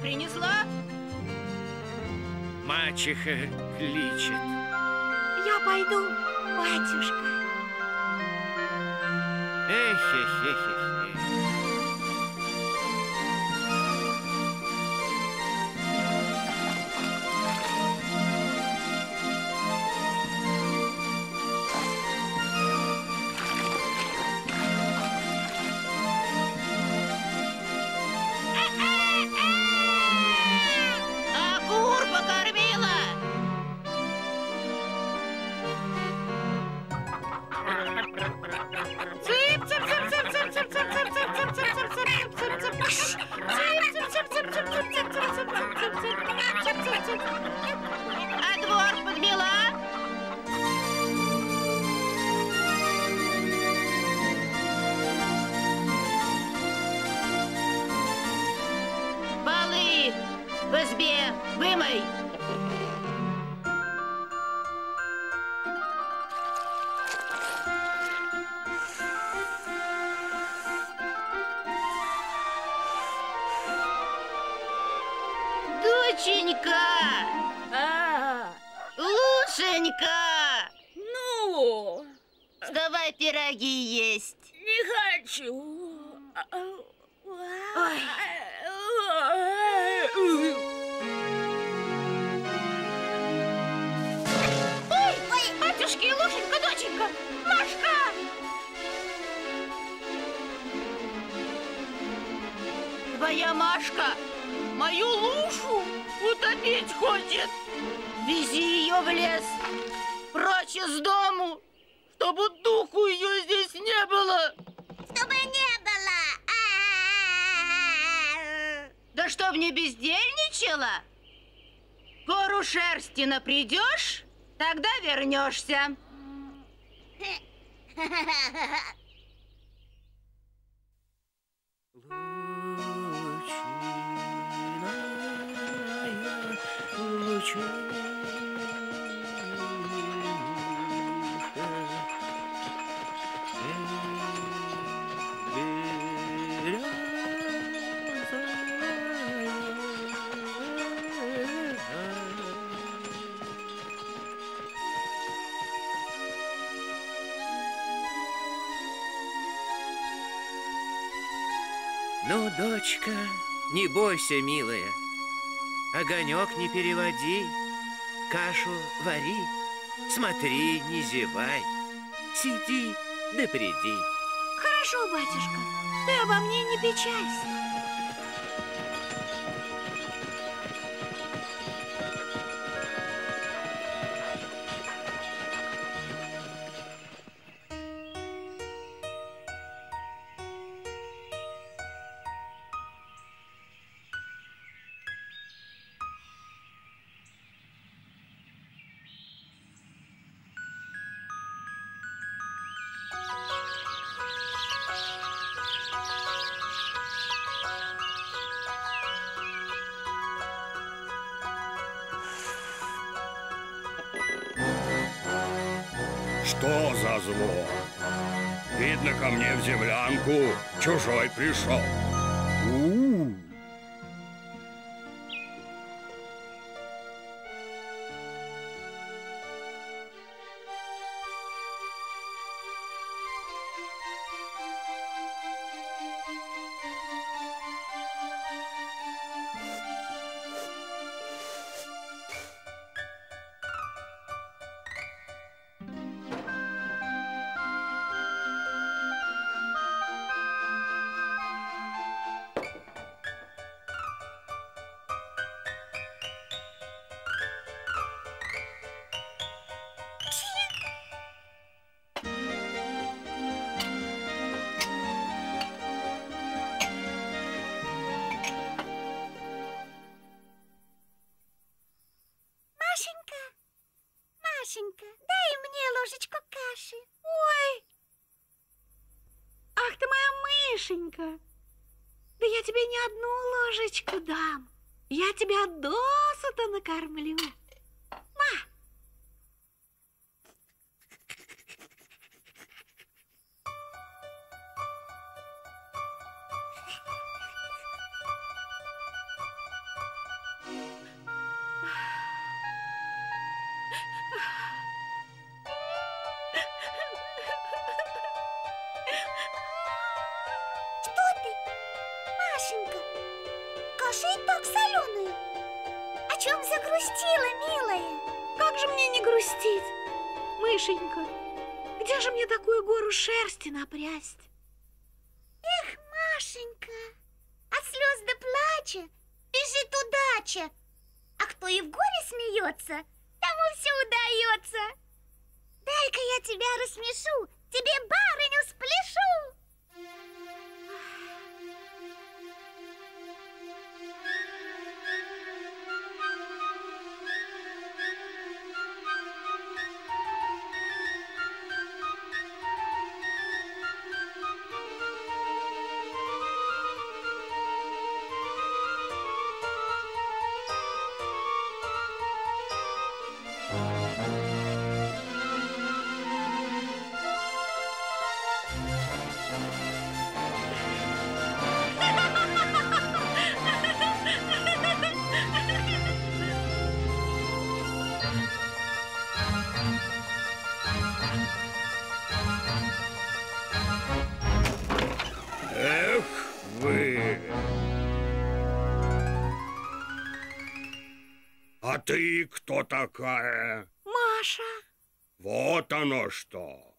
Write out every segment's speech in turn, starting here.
принесла? Мачеха кличет. Я пойду, батюшка. Эхе-хе-хе-хе. А кур покормила? А двор подмела? Полы в избе вымой. Доченька! Лушенька! Ну, Давай пироги есть. не хочу. Ой. Ой, батюшки, Лушенька, доченька, Машка! Твоя Машка мою Лушу утопить хочет. Вези ее в лес, прочь из дому, чтобы духу ее здесь не было. Чтобы не было. Да чтоб не бездельничала. Гору шерсти напридешь, тогда вернешься. Ну, дочка, не бойся, милая. Огонек не переводи, кашу вари. Смотри, не зевай. Сиди да приди. Хорошо, батюшка, ты обо мне не печалься. Что за зло? Видно, ко мне в землянку чужой пришел. У-у-у. Машенька, дай мне ложечку каши. Ой! Ах ты моя мышенька! Да я тебе не одну ложечку дам. Я тебя досыта накормлю. На! о чем загрустила, милая? Как же мне не грустить? Мышенька, где же мне такую гору шерсти напрясть? Эх, Машенька, от слез до плача бежит удача. А кто и в горе смеется, тому все удается. Дай-ка я тебя рассмешу, тебе барыню спляшу. Эх вы! А ты кто такая? Маша. Вот оно что!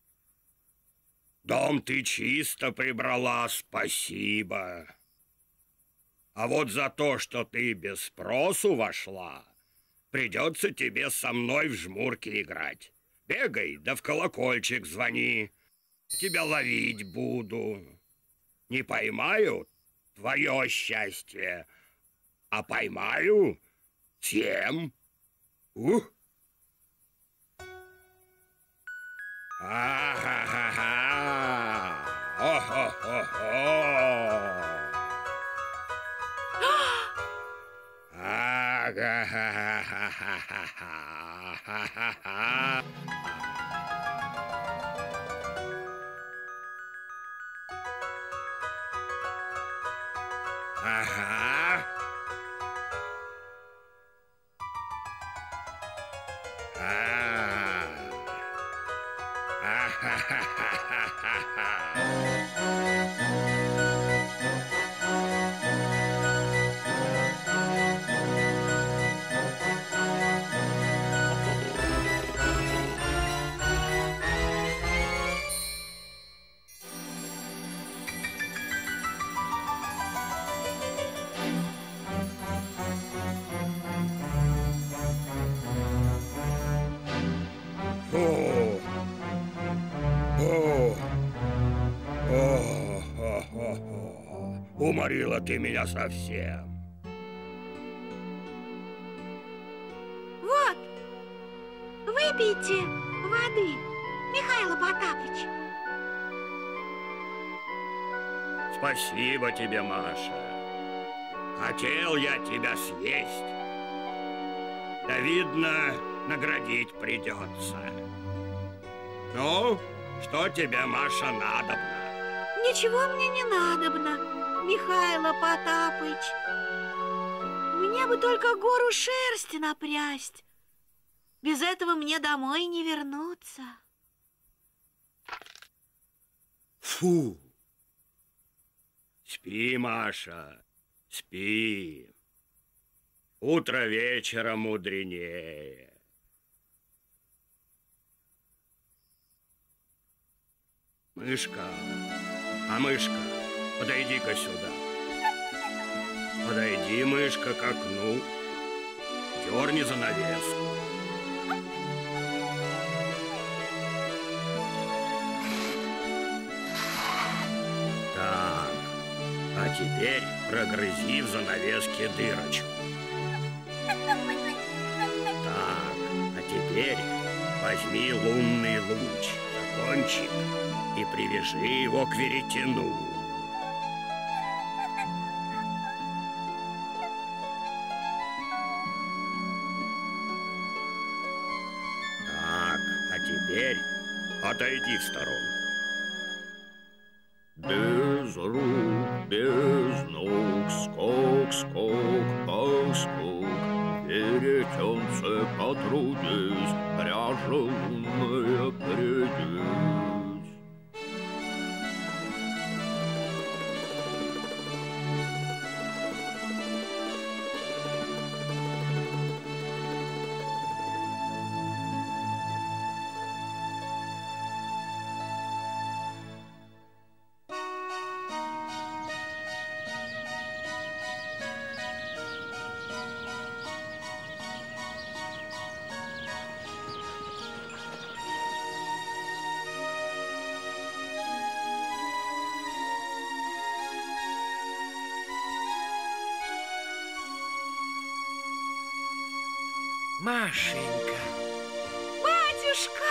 Дом ты чисто прибрала, спасибо. А вот за то, что ты без спросу вошла, придется тебе со мной в жмурки играть. Бегай, да в колокольчик звони. Тебя ловить буду. Не поймаю — твое счастье, а поймаю — съем. А-ха-ха-ха! О-хо-хо-хо! А-ха-ха-ха-ха-ха-ха-ха-ха! Ага. Уморила ты меня совсем. Вот, выпейте воды, Михаил Потапыч. Спасибо тебе, Маша. Хотел я тебя съесть. Да, видно, наградить придется. Ну, что тебе, Маша, надобно? Ничего мне не надобно, Михаил Потапыч. Мне бы только гору шерсти напрясть. Без этого мне домой не вернуться. Фу! Спи, Маша, спи. Утро вечера мудренее. Мышка, мышка, подойди-ка сюда. Подойди, мышка, к окну. Дерни занавеску. Так, а теперь прогрызи в занавеске дырочку. Так, а теперь возьми лунный луч за кончик и привяжи его к веретену. Так, а теперь отойди в сторонку. Без рук, без ног, скок, скок, поскок, веретенце потрудись, пряжа лунная придись. Машенька. Батюшка!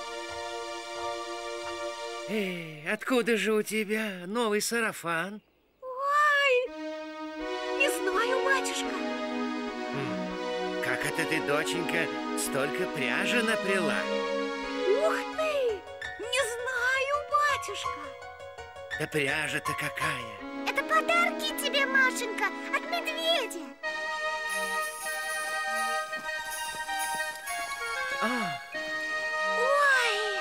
Откуда же у тебя новый сарафан? Ой, не знаю, батюшка. Как это ты, доченька, столько пряжи наплела? Ух ты! Не знаю, батюшка. Да пряжа-то какая! Это подарки тебе, Машенька, от медведя. Ой!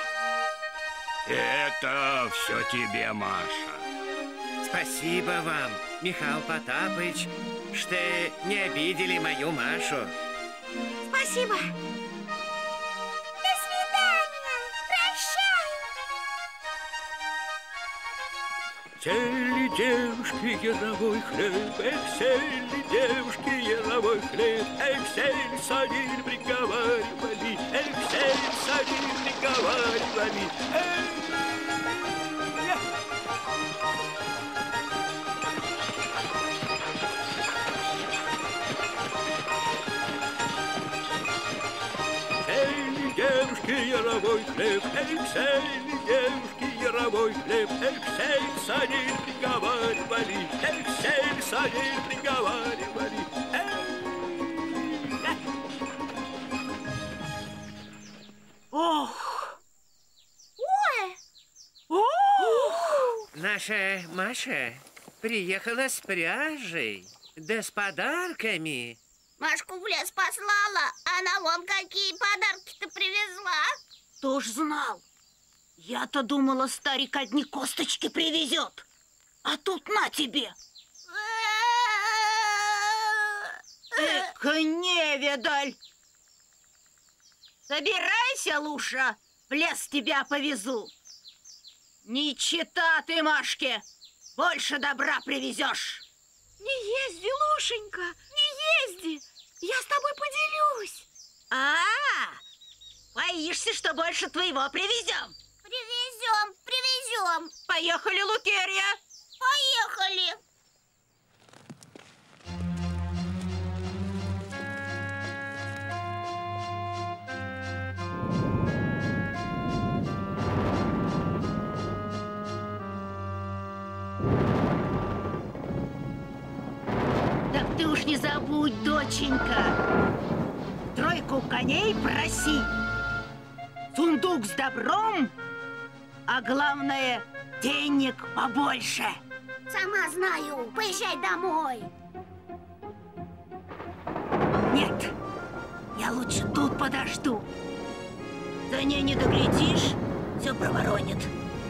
Это все тебе, Маша. Спасибо вам, Михаил Потапыч, что не обидели мою Машу. Спасибо. До свидания! Прощай! Сели девушки яровой хлеб, эх, сели девушки яровой хлеб, эх, сели, садили, приговаривали, эх, сели, садили, приговаривали, эх. Сели девушки яровой хлеб, эх, сели девушки яровой хлеб, эх, сели, садили, приговаривали, эх, сели, садили, приговаривали, Ох! Ой! Ох! Наша Маша приехала с пряжей, да с подарками. Машку в лес послала, она вон какие подарки-то привезла. Кто ж знал? Я-то думала, старик одни косточки привезет. А тут на тебе. Эка невидаль. Собирайся, Луша, в лес тебя повезу. Не чита ты, Машке, больше добра привезешь. Не езди, Лушенька, не езди. Я с тобой поделюсь. Боишься, что больше твоего привезем? Привезем, привезем. Поехали, Лукерья. Поехали. Так ты уж не забудь, доченька. Тройку коней проси, сундук с добром, а главное, денег побольше. Сама знаю. Поезжай домой. Нет, я лучше тут подожду. За ней не доглядишь, все проворонит.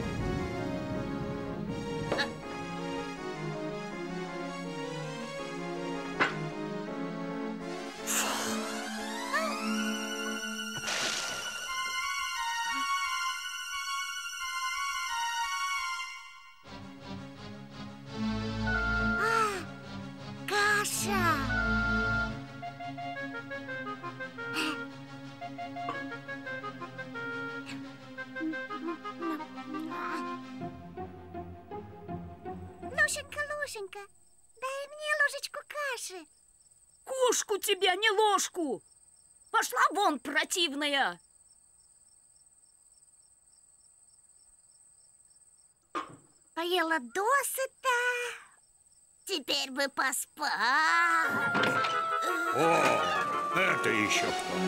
Каша. Лушенька, Лушенька, дай мне ложечку каши. Кошку тебя, не ложку! Пошла вон, противная! Поела досыта. Теперь бы поспать. О, это еще кто?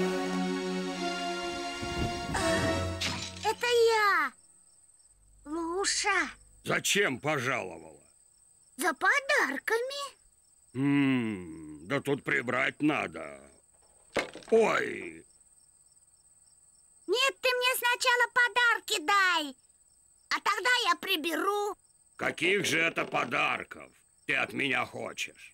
Это я, Луша, Зачем пожаловала? за подарками. Да тут прибрать надо. Ой, Нет, ты мне сначала подарки дай, а тогда я приберу. каких же это подарков ты от меня хочешь?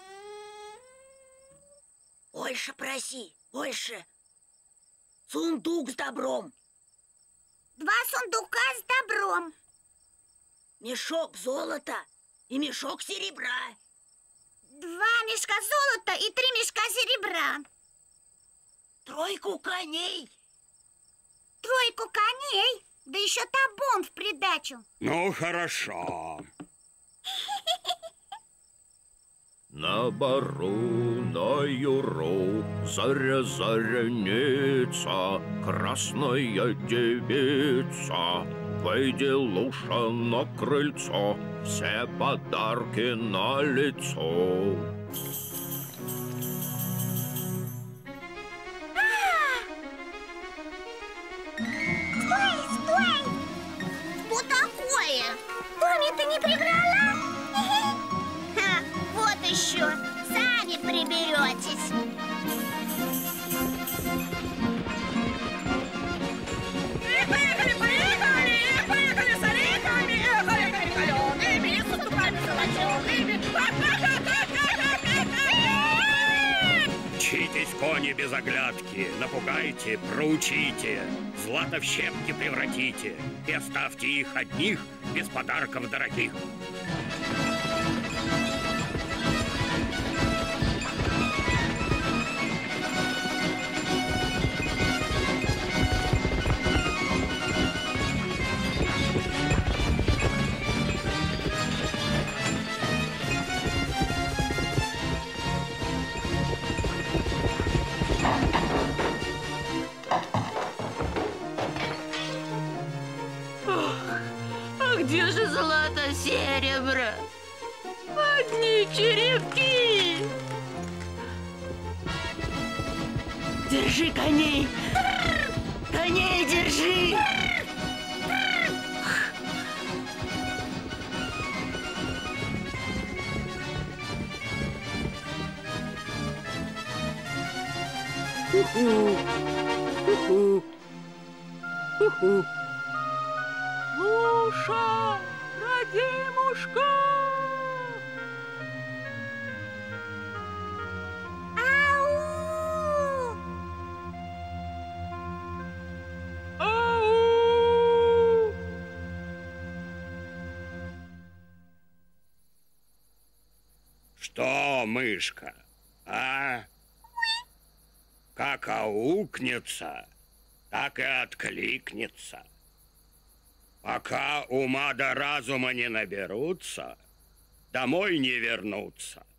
Больше проси, больше. Сундук с добром, 2 сундука с добром. мешок золота и мешок серебра. 2 мешка золота и 3 мешка серебра. Тройку коней. 3 коней, да еще табун в придачу. Ну, хорошо. На бару, на юру, заря-заряница, красная девица. Выйди, Луша, на крыльцо, все подарки на лицо. Стой, стой! Что такое? Томми, ты не прибрала? Ха, вот еще, сами приберетесь. Поехали, поехали, поехали с орехами, ехали калеными, с уступами золочеными. Мчитесь, кони без оглядки, напугайте, проучите, злато в щепки превратите и оставьте их одних без подарков дорогих. А где же злато-серебро? Одни черепки. Держи коней. Коней держи. Луша, родимушка! Ау! Ау! Что, мышка, а? Как аукнется, так и откликнется. Пока ума до разума не наберутся, домой не вернутся.